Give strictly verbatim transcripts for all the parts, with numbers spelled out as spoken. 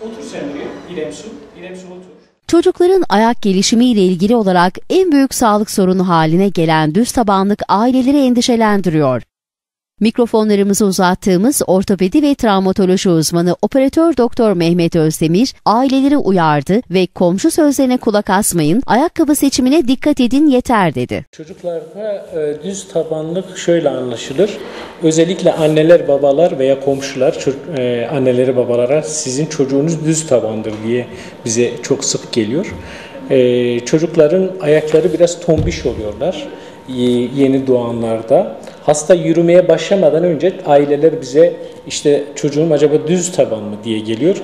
Otur sen buraya. İrem Su. İrem Su otur. Çocukların ayak gelişimiyle ilgili olarak en büyük sağlık sorunu haline gelen düz tabanlık aileleri endişelendiriyor. Mikrofonlarımızı uzattığımız ortopedi ve travmatoloji uzmanı operatör doktor Mehmet Özdemir aileleri uyardı ve komşu sözlerine kulak asmayın, ayakkabı seçimine dikkat edin yeter dedi. Çocuklarda e, düz tabanlık şöyle anlaşılır. Özellikle anneler, babalar veya komşular e, anneleri, babalara sizin çocuğunuz düz tabandır diye bize çok sık geliyor. E, çocukların ayakları biraz tombiş oluyorlar yeni doğanlarda. Hasta yürümeye başlamadan önce aileler bize işte çocuğum acaba düz taban mı diye geliyor.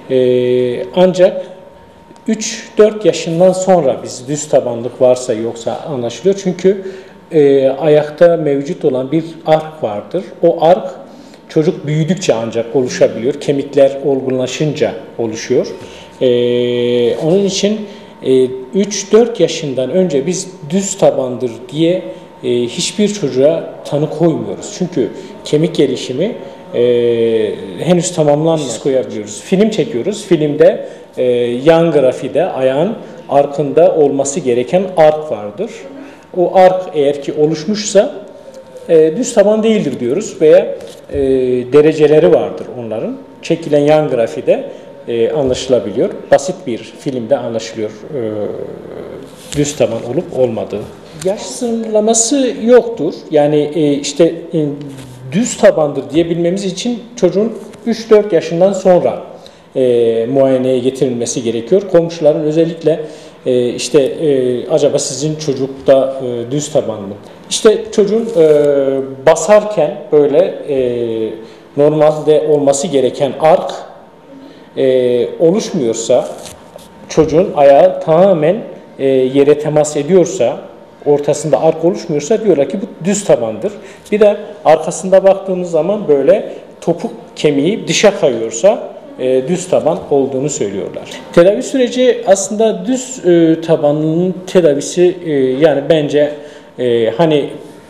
Ee, ancak üç dört yaşından sonra biz düz tabanlık varsa yoksa anlaşılıyor. Çünkü e, ayakta mevcut olan bir ark vardır. O ark çocuk büyüdükçe ancak oluşabiliyor. Kemikler olgunlaşınca oluşuyor. Ee, onun için üç dört yaşından önce biz düz tabandır diye e, hiçbir çocuğa tanı koymuyoruz. Çünkü kemik gelişimi e, henüz tamamlanmadı. Biz koyabiliyoruz. Film çekiyoruz. Filmde e, yan grafide ayağın arkında olması gereken ark vardır. O ark eğer ki oluşmuşsa e, düz taban değildir diyoruz veya e, dereceleri vardır onların. Çekilen yan grafide E, anlaşılabiliyor. Basit bir filmde anlaşılıyor e, düz taban olup olmadığı. Yaş sınırlaması yoktur. Yani e, işte e, düz tabandır diyebilmemiz için çocuğun üç dört yaşından sonra e, muayeneye getirilmesi gerekiyor. Komşuların özellikle e, işte e, acaba sizin çocukta e, düz taban mı? İşte çocuğun e, basarken böyle e, normalde olması gereken ark Ee, oluşmuyorsa, çocuğun ayağı tamamen e, yere temas ediyorsa, ortasında ark oluşmuyorsa diyorlar ki bu düz tabandır. Bir de arkasında baktığımız zaman böyle topuk kemiği dışa kayıyorsa e, düz taban olduğunu söylüyorlar. Tedavi süreci aslında düz e, tabanının tedavisi e, yani bence e, hani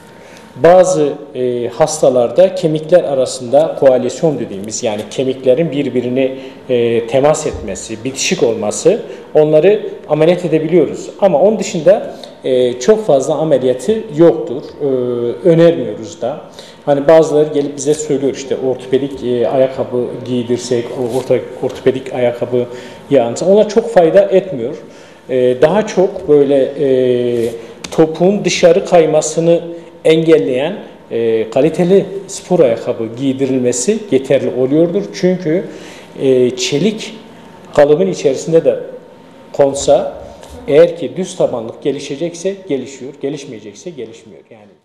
bazı e, hastalarda kemikler arasında koalisyon dediğimiz yani kemiklerin birbirini e, temas etmesi, bitişik olması onları ameliyat edebiliyoruz. Ama onun dışında e, çok fazla ameliyatı yoktur. E, önermiyoruz da. Hani bazıları gelip bize söylüyor işte ortopedik e, ayakkabı giydirsek, orta, ortopedik ayakkabı yağınsa ona çok fayda etmiyor. E, daha çok böyle e, topuğun dışarı kaymasını engelleyen e, kaliteli spor ayakkabı giydirilmesi yeterli oluyordur. Çünkü e, çelik kalıbın içerisinde de konsa eğer ki düz tabanlık gelişecekse gelişiyor, gelişmeyecekse gelişmiyor. Yani